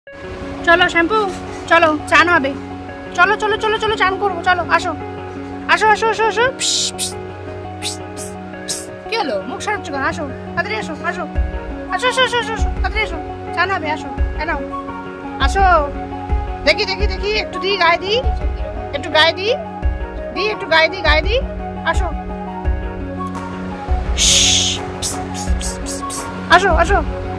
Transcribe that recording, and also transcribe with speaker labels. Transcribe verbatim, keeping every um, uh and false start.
Speaker 1: চলো শ্যাম্পু, চলো চান হবে, চলো চলো চলো চলো চান করবো, চলো আসো আসো আসো আসো আসো। কি হলো, মুখ সারাচ্ছ কেন? আসো তাড়াতাড়ি, আসো আসো আসো আসো আসো আসো তাড়াতাড়ি আসো, চান হবে, আসো এনাও আসো। দেখি দেখি দেখি একটু দিই, গায়ে দিই, একটু গায়ে দিই দিই একটু গায়ে দিই গায়ে দিই আসো আসো আসো।